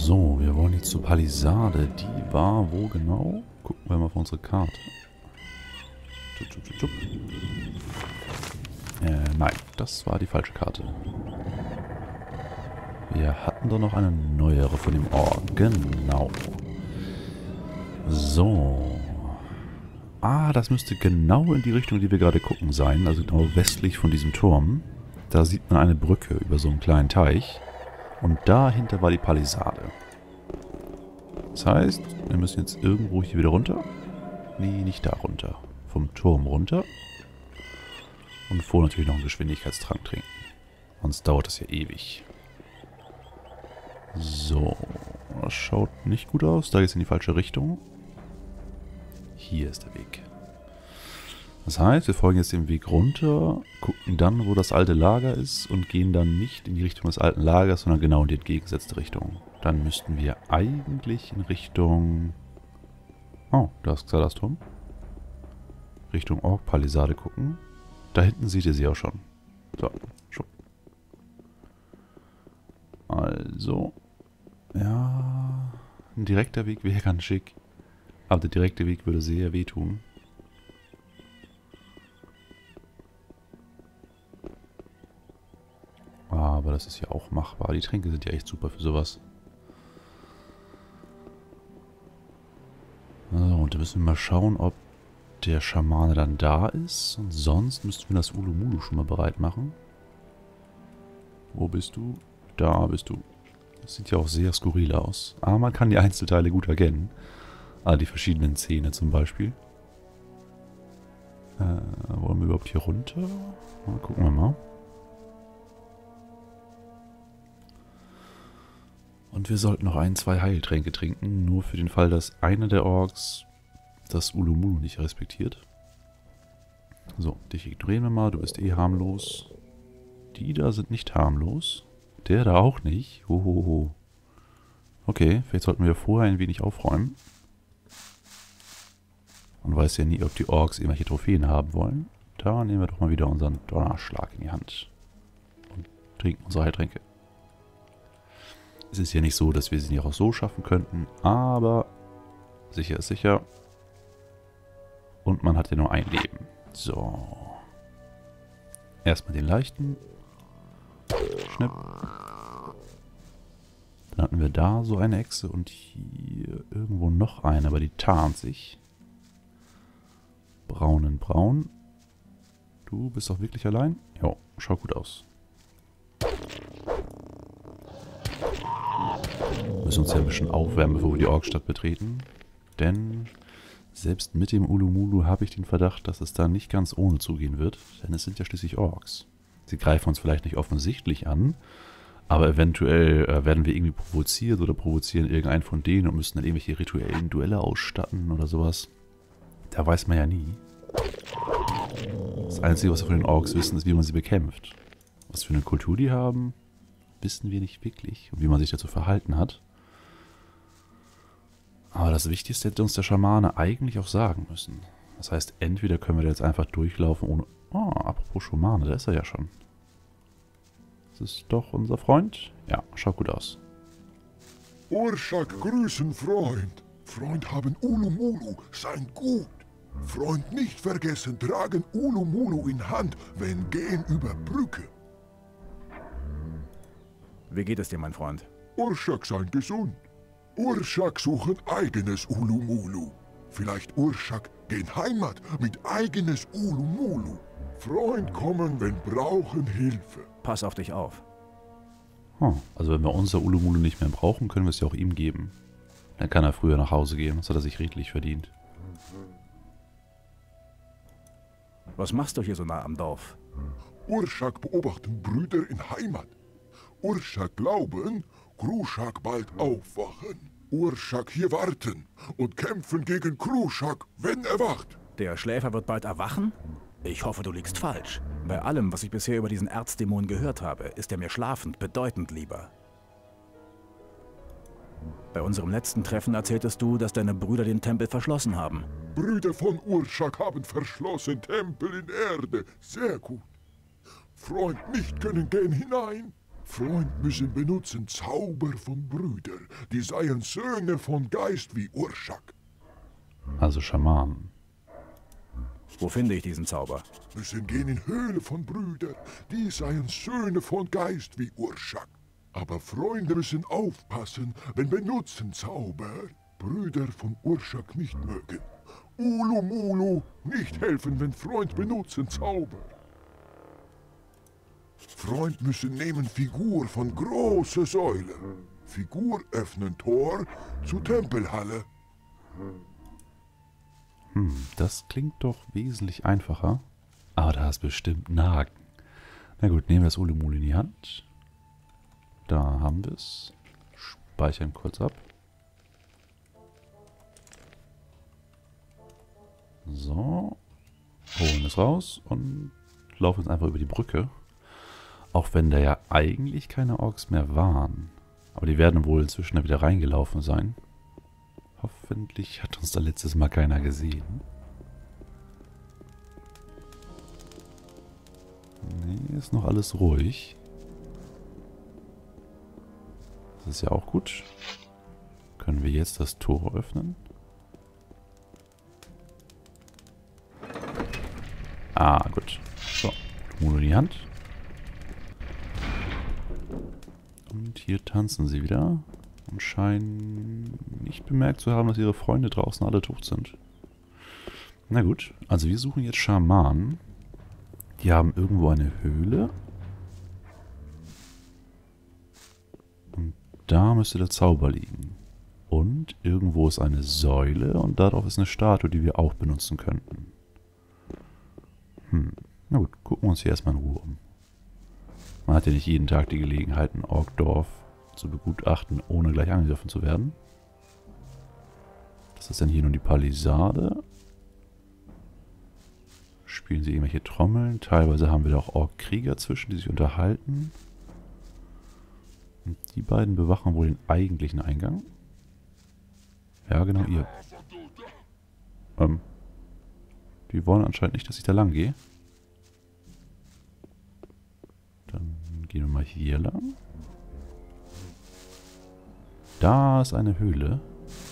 So, wir wollen jetzt zur Palisade. Die war wo genau? Gucken wir mal auf unsere Karte. Nein, das war die falsche Karte. Wir hatten doch noch eine neuere von dem Ort. Genau. So. Ah, das müsste genau in die Richtung, die wir gerade gucken, sein. Also genau westlich von diesem Turm. Da sieht man eine Brücke über so einen kleinen Teich. Und dahinter war die Palisade. Das heißt, wir müssen jetzt irgendwo hier wieder runter. Nee, nicht da runter. Vom Turm runter. Und vorher natürlich noch einen Geschwindigkeitstrank trinken. Sonst dauert das ja ewig. So. Das schaut nicht gut aus. Da geht es in die falsche Richtung. Hier ist der Weg. Das heißt, wir folgen jetzt den Weg runter, gucken dann, wo das alte Lager ist und gehen dann nicht in die Richtung des alten Lagers, sondern genau in die entgegengesetzte Richtung. Dann müssten wir eigentlich in Richtung... Oh, da ist Xalasturm. Richtung Ork-Palisade gucken. Da hinten seht ihr sie auch schon. So, schon. Also, ja, ein direkter Weg wäre ganz schick. Aber der direkte Weg würde sehr wehtun. Aber das ist ja auch machbar. Die Tränke sind ja echt super für sowas. So, und da müssen wir mal schauen, ob der Schamane dann da ist. Und sonst müssten wir das Ulumulu schon mal bereit machen. Wo bist du? Da bist du. Das sieht ja auch sehr skurril aus. Aber man kann die Einzelteile gut erkennen. Ah, die verschiedenen Zähne zum Beispiel. Wollen wir überhaupt hier runter? Mal gucken wir mal. Und wir sollten noch 1, 2 Heiltränke trinken. Nur für den Fall, dass einer der Orks das Ulumulu nicht respektiert. So, dich ignorieren wir mal. Du bist eh harmlos. Die da sind nicht harmlos. Der da auch nicht. Hohoho. Okay, vielleicht sollten wir vorher ein wenig aufräumen. Man weiß ja nie, ob die Orks irgendwelche Trophäen haben wollen. Da nehmen wir doch mal wieder unseren Donnerschlag in die Hand. Und trinken unsere Heiltränke. Es ist ja nicht so, dass wir sie nicht auch so schaffen könnten, aber sicher ist sicher. Und man hat ja nur ein Leben. So. Erstmal den leichten. Schnipp. Dann hatten wir da so eine Echse und hier irgendwo noch eine, aber die tarnt sich. Braun in braun. Du bist doch wirklich allein? Jo, schaut gut aus. Wir müssen uns ja ein bisschen aufwärmen, bevor wir die Orkstadt betreten. Denn selbst mit dem Ulumulu habe ich den Verdacht, dass es da nicht ganz ohne zugehen wird. Denn es sind ja schließlich Orks. Sie greifen uns vielleicht nicht offensichtlich an, aber eventuell werden wir irgendwie provoziert oder provozieren irgendeinen von denen und müssen dann irgendwelche rituellen Duelle ausstatten oder sowas. Da weiß man ja nie. Das Einzige, was wir von den Orks wissen, ist, wie man sie bekämpft. Was für eine Kultur die haben, wissen wir nicht wirklich. Und wie man sich dazu verhalten hat. Aber das Wichtigste hätte uns der Schamane eigentlich auch sagen müssen. Das heißt, entweder können wir da jetzt einfach durchlaufen ohne... Oh, apropos Schamane, da ist er ja schon. Das ist doch unser Freund. Ja, schaut gut aus. Urshak grüßen, Freund. Freund haben Ulumulu, sein Gut. Freund nicht vergessen, tragen Ulumulu in Hand, wenn gehen über Brücke. Wie geht es dir, mein Freund? Urshak sein gesund. Urshak suchen eigenes Ulumulu. Vielleicht Urshak gehen Heimat mit eigenes Ulumulu. Freund kommen, wenn brauchen Hilfe. Pass auf dich auf. Also wenn wir unser Ulumulu nicht mehr brauchen, können wir es ja auch ihm geben. Dann kann er früher nach Hause gehen. Das hat er sich redlich verdient. Was machst du hier so nah am Dorf? Urshak beobachten Brüder in Heimat. Urshak glauben, Krushak bald aufwachen. Urshak hier warten und kämpfen gegen Krushak, wenn er wacht. Der Schläfer wird bald erwachen? Ich hoffe, du liegst falsch. Bei allem, was ich bisher über diesen Erzdämon gehört habe, ist er mir schlafend bedeutend lieber. Bei unserem letzten Treffen erzähltest du, dass deine Brüder den Tempel verschlossen haben. Brüder von Urshak haben verschlossen Tempel in Erde. Sehr gut. Freund nicht können gehen hinein. Freund müssen benutzen Zauber von Brüder, die seien Söhne von Geist wie Urschak. Also Schamanen. Wo finde ich diesen Zauber? Müssen gehen in Höhle von Brüder, die seien Söhne von Geist wie Urschak. Aber Freunde müssen aufpassen, wenn benutzen Zauber Brüder von Urschak nicht mögen. Ulumulu, nicht helfen, wenn Freund benutzen Zauber. Freund müssen nehmen Figur von große Säule. Figur öffnen Tor zu Tempelhalle. Das klingt doch wesentlich einfacher. Aber da ist bestimmt ein Haken. Na gut, nehmen wir das Ulumulu in die Hand. Da haben wir es. Speichern kurz ab. So. Holen es raus und laufen jetzt einfach über die Brücke. Auch wenn da ja eigentlich keine Orks mehr waren. Aber die werden wohl inzwischen da wieder reingelaufen sein. Hoffentlich hat uns da letztes Mal keiner gesehen. Nee, ist noch alles ruhig. Das ist ja auch gut. Können wir jetzt das Tor öffnen? Ah, gut. So, Molo in die Hand. Und hier tanzen sie wieder und scheinen nicht bemerkt zu haben, dass ihre Freunde draußen alle tot sind. Na gut, also wir suchen jetzt Schamanen. Die haben irgendwo eine Höhle. Und da müsste der Zauber liegen. Und irgendwo ist eine Säule und darauf ist eine Statue, die wir auch benutzen könnten. Na gut, gucken wir uns hier erstmal in Ruhe um. Man hat ja nicht jeden Tag die Gelegenheit, ein Orkdorf zu begutachten, ohne gleich angegriffen zu werden. Das ist dann hier nun die Palisade. Spielen sie irgendwelche Trommeln. Teilweise haben wir da auch Orkkrieger zwischen, die sich unterhalten. Und die beiden bewachen wohl den eigentlichen Eingang. Ja, genau, ihr. Die wollen anscheinend nicht, dass ich da lang gehe. Dann gehen wir mal hier lang. Da ist eine Höhle.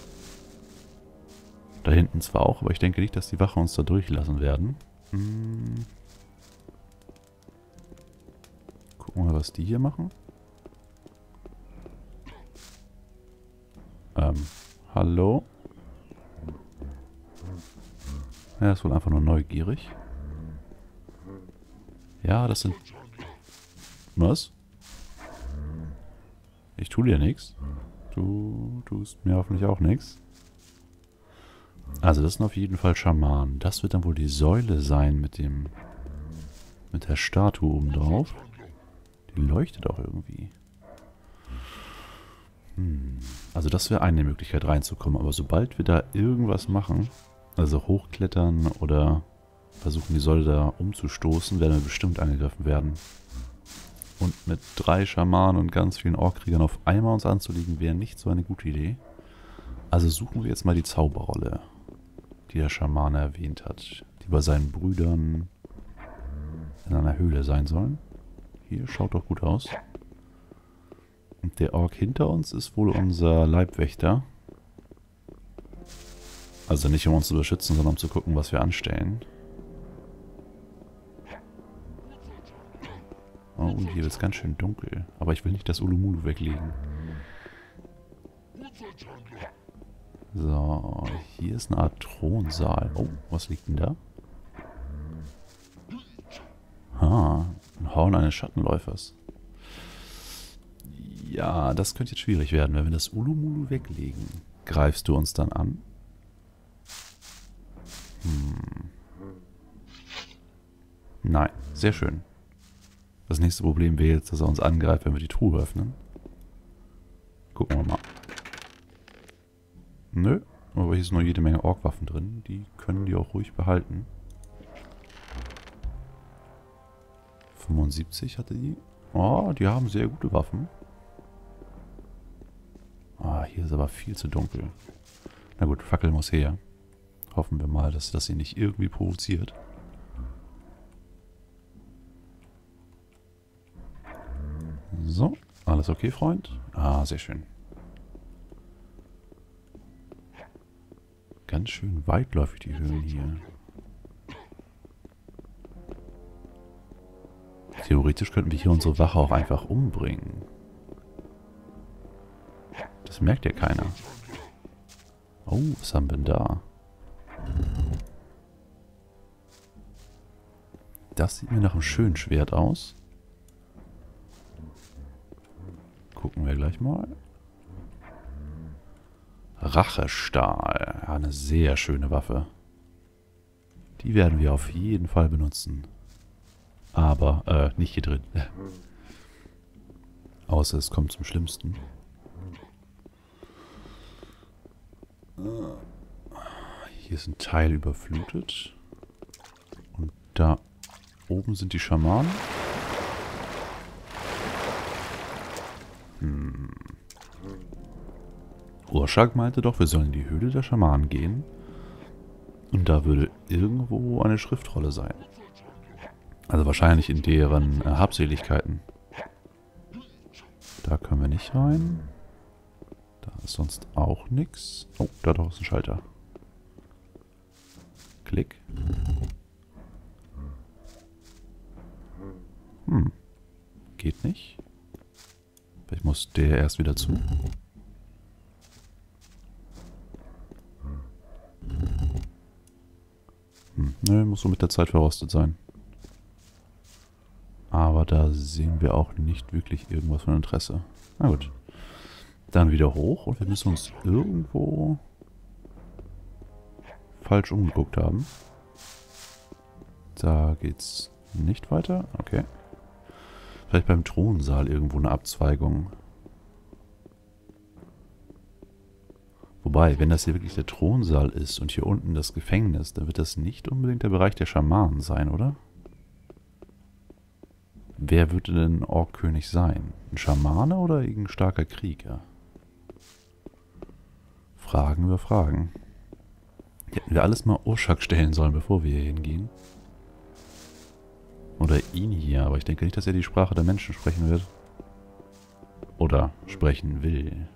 Da hinten zwar auch, aber ich denke nicht, dass die Wache uns da durchlassen werden. Gucken wir mal, was die hier machen. Hallo? Er ist wohl einfach nur neugierig. Ja, das sind... Was? Ich tue dir nichts. Du tust mir hoffentlich auch nichts. Also das sind auf jeden Fall Schamanen. Das wird dann wohl die Säule sein mit dem... mit der Statue oben drauf. Die leuchtet auch irgendwie. Also das wäre eine Möglichkeit reinzukommen. Aber sobald wir da irgendwas machen, also hochklettern oder versuchen die Säule da umzustoßen, werden wir bestimmt angegriffen werden. Und mit 3 Schamanen und ganz vielen Orkkriegern auf einmal uns anzuliegen, wäre nicht so eine gute Idee. Also suchen wir jetzt mal die Zauberrolle, die der Schamane erwähnt hat, die bei seinen Brüdern in einer Höhle sein sollen. Hier, schaut doch gut aus. Und der Ork hinter uns ist wohl unser Leibwächter. Also nicht um uns zu beschützen, sondern um zu gucken, was wir anstellen. Oh, und hier wird es ganz schön dunkel. Aber ich will nicht das Ulumulu weglegen. So, hier ist eine Art Thronsaal. Oh, was liegt denn da? Ein Horn eines Schattenläufers. Ja, das könnte jetzt schwierig werden, wenn wir das Ulumulu weglegen. Greifst du uns dann an? Nein, sehr schön. Das nächste Problem wäre jetzt, dass er uns angreift, wenn wir die Truhe öffnen. Gucken wir mal. Nö, aber hier ist noch jede Menge Orkwaffen drin. Die können die auch ruhig behalten. 75 hatte die. Oh, die haben sehr gute Waffen. Ah, hier ist aber viel zu dunkel. Na gut, Fackel muss her. Hoffen wir mal, dass das sie nicht irgendwie provoziert. So, alles okay, Freund? Ah, sehr schön. Ganz schön weitläufig, die Höhlen hier. Theoretisch könnten wir hier unsere Wache auch einfach umbringen. Das merkt ja keiner. Oh, was haben wir denn da? Das sieht mir nach einem schönen Schwert aus. Gucken wir gleich mal. Rachestahl. Ja, eine sehr schöne Waffe. Die werden wir auf jeden Fall benutzen. Aber, nicht hier drin. Außer es kommt zum Schlimmsten. Hier ist ein Teil überflutet. Und da oben sind die Schamanen. Urschak meinte doch, wir sollen in die Höhle der Schamanen gehen. Und da würde irgendwo eine Schriftrolle sein. Also wahrscheinlich in deren Habseligkeiten. Da können wir nicht rein. Da ist sonst auch nichts. Oh, da doch ist ein Schalter. Klick. Geht nicht. Vielleicht muss der erst wieder zu. Nö, muss so mit der Zeit verrostet sein. Aber da sehen wir auch nicht wirklich irgendwas von Interesse. Na gut. Dann wieder hoch und wir müssen uns irgendwo falsch umgeguckt haben. Da geht's nicht weiter. Okay. Vielleicht beim Thronsaal irgendwo eine Abzweigung. Wobei, wenn das hier wirklich der Thronsaal ist und hier unten das Gefängnis, dann wird das nicht unbedingt der Bereich der Schamanen sein, oder? Wer würde denn Orkkönig sein? Ein Schamane oder irgendein starker Krieger? Fragen über Fragen. Hätten wir alles mal Urschak stellen sollen, bevor wir hier hingehen. Oder ihn hier, aber ich denke nicht, dass er die Sprache der Menschen sprechen wird. Oder sprechen will.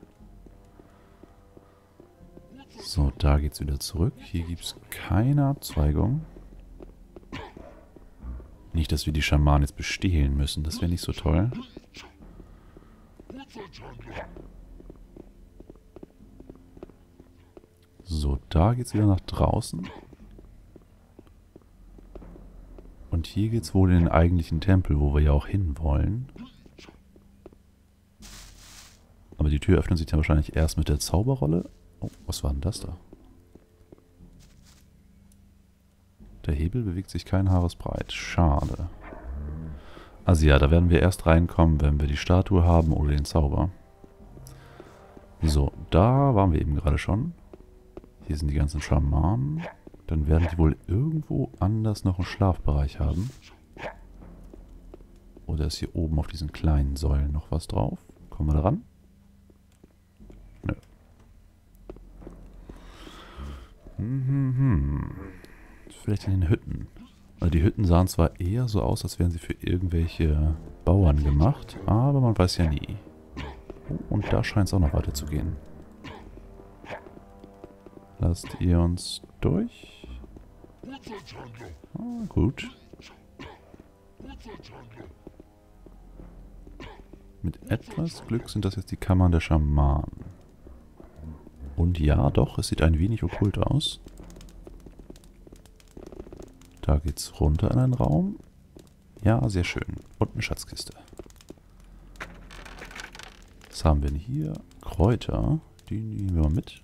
So, da geht's wieder zurück. Hier gibt's keine Abzweigung. Nicht, dass wir die Schamanen jetzt bestehlen müssen. Das wäre nicht so toll. So, da geht's wieder nach draußen. Und hier geht's wohl in den eigentlichen Tempel, wo wir ja auch hinwollen. Aber die Tür öffnet sich dann wahrscheinlich erst mit der Zauberrolle. Oh, was war denn das da? Der Hebel bewegt sich kein Haaresbreit. Schade. Also ja, da werden wir erst reinkommen, wenn wir die Statue haben oder den Zauber. So, da waren wir eben gerade schon. Hier sind die ganzen Schamanen. Dann werden die wohl irgendwo anders noch einen Schlafbereich haben. Oder ist hier oben auf diesen kleinen Säulen noch was drauf? Kommen wir da ran? Nö. Vielleicht in den Hütten. Also die Hütten sahen zwar eher so aus, als wären sie für irgendwelche Bauern gemacht, aber man weiß ja nie. Oh, und da scheint es auch noch weiter zu gehen. Lasst ihr uns durch? Ah, gut. Mit etwas Glück sind das jetzt die Kammern der Schamanen. Und ja, doch, es sieht ein wenig okkult aus. Da geht's runter in einen Raum. Ja, sehr schön. Und eine Schatzkiste. Was haben wir denn hier? Kräuter. Die nehmen wir mal mit.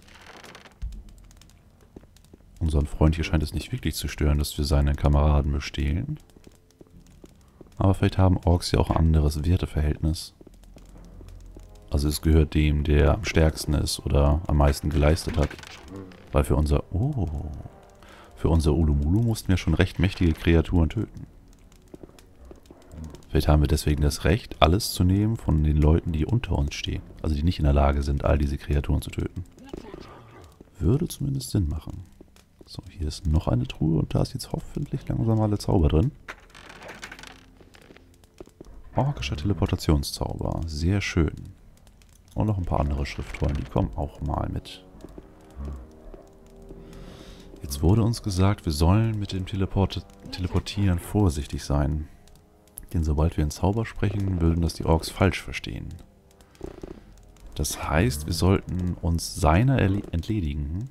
Unseren Freund hier scheint es nicht wirklich zu stören, dass wir seine Kameraden bestehlen. Aber vielleicht haben Orks ja auch ein anderes Werteverhältnis. Also es gehört dem, der am stärksten ist oder am meisten geleistet hat. Weil für unser... Oh... Für unser Ulumulu mussten wir schon recht mächtige Kreaturen töten. Vielleicht haben wir deswegen das Recht, alles zu nehmen von den Leuten, die unter uns stehen. Also die nicht in der Lage sind, all diese Kreaturen zu töten. Würde zumindest Sinn machen. So, hier ist noch eine Truhe und da ist jetzt hoffentlich langsam alle Zauber drin. Orkischer Teleportationszauber. Sehr schön. Und noch ein paar andere Schriftrollen, die kommen auch mal mit. Jetzt wurde uns gesagt, wir sollen mit dem Teleportieren vorsichtig sein. Denn sobald wir einen Zauber sprechen, würden das die Orks falsch verstehen. Das heißt, wir sollten uns seiner entledigen.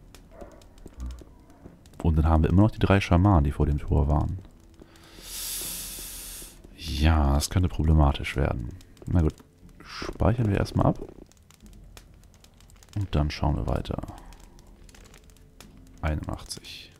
Und dann haben wir immer noch die 3 Schamanen, die vor dem Tor waren. Ja, das könnte problematisch werden. Na gut, speichern wir erstmal ab. Und dann schauen wir weiter. 81.